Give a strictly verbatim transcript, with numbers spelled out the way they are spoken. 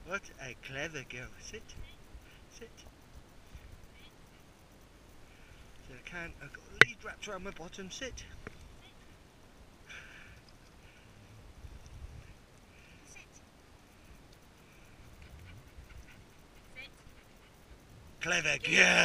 What a clever girl. Sit. Sit. So I can. I've got a lead wrapped around my bottom. Sit. Clever girl.